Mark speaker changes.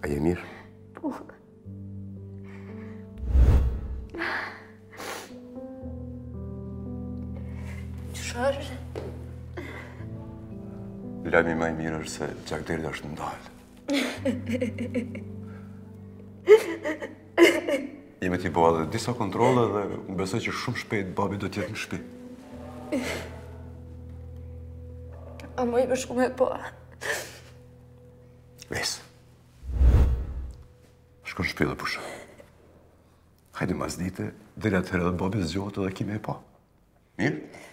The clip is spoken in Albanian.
Speaker 1: A je mirë?
Speaker 2: Po. Qëfar?
Speaker 1: Lajmi më i mirë është se Gjakderi është ndalë. Jemi t'i bëha dhe disa kontrole dhe unë besoj që shumë shpejt babi do t'jetë në shtëpi.
Speaker 2: A më i bëshku me po?
Speaker 1: Ves. Shko në shtëpi dhe pusha. Hajde mas dite, dhe atëherë dhe babi zgjohet edhe kime e pa. Mirë?